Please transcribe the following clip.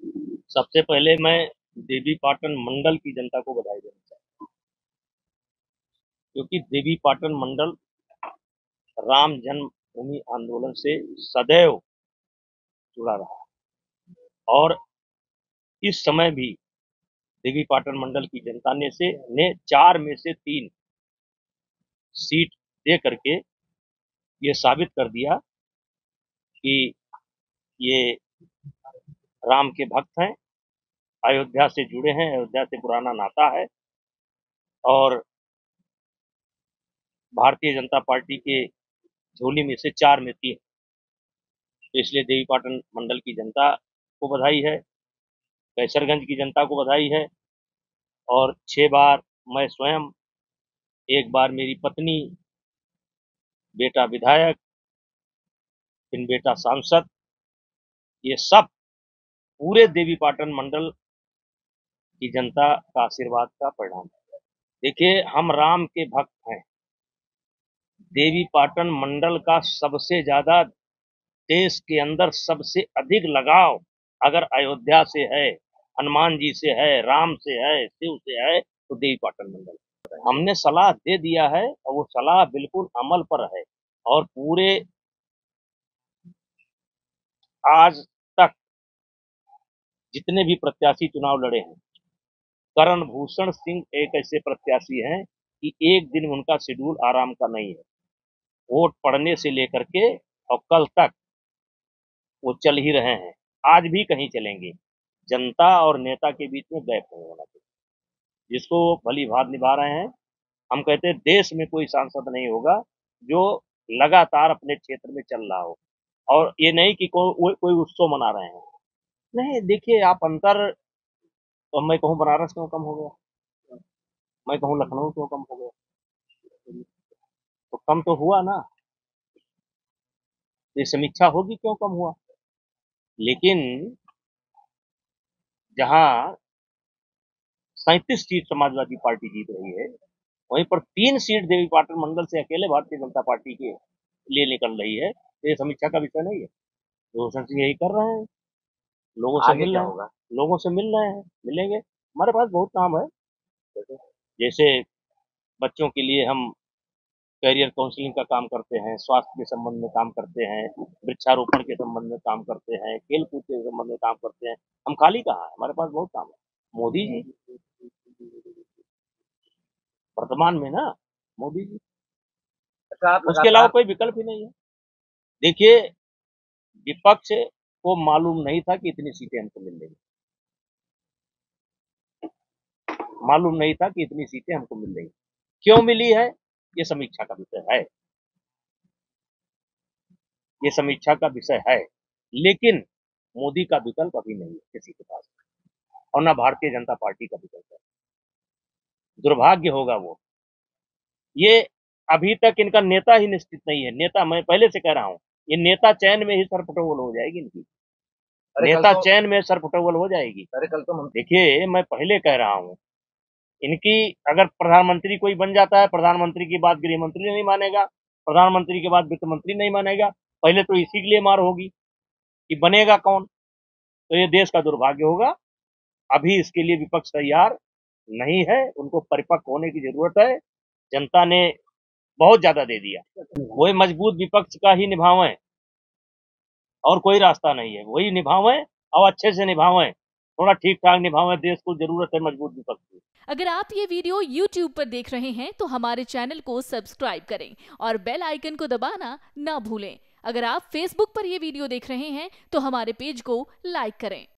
सबसे पहले मैं देवीपाटन मंडल की जनता को बधाई देना चाहता हूँ, क्योंकि देवीपाटन मंडल राम जन्मभूमि आंदोलन से सदैव जुड़ा रहा और इस समय भी देवीपाटन मंडल की जनता ने 4 में से 3 सीट दे करके ये साबित कर दिया कि ये राम के भक्त हैं, अयोध्या से जुड़े हैं, अयोध्या से पुराना नाता है और भारतीय जनता पार्टी के झोली में से 4 में 3। तो इसलिए देवीपाटन मंडल की जनता को बधाई है, कैसरगंज की जनता को बधाई है और 6 बार मैं स्वयं, 1 बार मेरी पत्नी, बेटा विधायक, फिर बेटा सांसद, ये सब पूरे देवीपाटन मंडल की जनता का आशीर्वाद का परिणाम है। देखिए, हम राम के भक्त हैं। देवीपाटन मंडल का सबसे ज्यादा देश के अंदर सबसे अधिक लगाव अगर अयोध्या से है, हनुमान जी से है, राम से है, शिव से है, तो देवीपाटन मंडल। हमने सलाह दे दिया है और वो सलाह बिल्कुल अमल पर है और पूरे आज तक जितने भी प्रत्याशी चुनाव लड़े हैं, करण भूषण सिंह एक ऐसे प्रत्याशी हैं कि एक दिन उनका शेड्यूल आराम का नहीं है। वोट पड़ने से लेकर के और कल तक वो चल ही रहे हैं, आज भी कहीं चलेंगे। जनता और नेता के बीच में गैप नहीं होना चाहिए, जिसको भली भांति निभा रहे हैं। हम कहते हैं देश में कोई सांसद नहीं होगा जो लगातार अपने क्षेत्र में चल रहा हो और ये नहीं कि कोई उत्सव मना रहे हैं। नहीं, देखिए आप अंतर, तो मैं कहूँ बनारस क्यों कम हो गया, मैं कहूँ लखनऊ क्यों कम हो गया, तो कम तो हुआ ना। ये समीक्षा होगी क्यों कम हुआ। लेकिन जहां 37 सीट समाजवादी पार्टी जीत रही है, वहीं पर 3 सीट देवीपाटन मंडल से अकेले भारतीय जनता पार्टी के लिए निकल रही है। तो ये समीक्षा का विषय नहीं है। रोशन सिंह यही कर रहे हैं, लोगों से आगे मिल क्या रहे हैं, होगा? लोगों से मिल रहे हैं, मिलेंगे। हमारे पास बहुत काम है। जैसे बच्चों के लिए हम कैरियर काउंसलिंग का काम करते हैं, स्वास्थ्य के संबंध में काम करते हैं, वृक्षारोपण के संबंध में काम करते हैं, खेल कूद के संबंध में काम करते हैं। हम खाली कहाँ है, हमारे पास बहुत काम है। मोदी जी वर्तमान में ना, मोदी जी, अच्छा, आप उसके अलावा लगातार कोई विकल्प ही नहीं है। देखिए, विपक्ष को मालूम नहीं था कि इतनी सीटें हमको मिल रही, मालूम नहीं था कि इतनी सीटें हमको मिल रही। क्यों मिली है, ये समीक्षा का विषय है, ये समीक्षा का विषय है। लेकिन मोदी का विकल्प अभी नहीं है किसी के पास, और ना भारतीय जनता पार्टी का विकल्प है। दुर्भाग्य होगा वो, ये अभी तक इनका नेता ही निश्चित नहीं है। नेता, मैं पहले से कह रहा हूँ, ये नेता चयन में ही सरपटोल हो जाएगी इनकी, अरे कल नेता तो चयन में सरपटोल हो जाएगी। अरे कल तो हम देखिए, मैं पहले कह रहा हूँ, इनकी अगर प्रधानमंत्री कोई बन जाता है, प्रधानमंत्री की बात गृह मंत्री नहीं मानेगा, प्रधानमंत्री के बाद वित्त मंत्री नहीं मानेगा, पहले तो इसी के लिए मार होगी कि बनेगा कौन। तो ये देश का दुर्भाग्य होगा। अभी इसके लिए विपक्ष तैयार नहीं है, उनको परिपक्व होने की जरूरत है। जनता ने बहुत ज्यादा दे दिया, वही मजबूत विपक्ष का ही निभावें और कोई रास्ता नहीं है। वही निभावें और अच्छे से निभावें, थोड़ा ठीक ठाक निभावें। देश को जरूरत है मजबूत विपक्ष की। अगर आप ये वीडियो YouTube पर देख रहे हैं तो हमारे चैनल को सब्सक्राइब करें और बेल आइकन को दबाना ना भूलें। अगर आप Facebook पर ये वीडियो देख रहे हैं तो हमारे पेज को लाइक करें।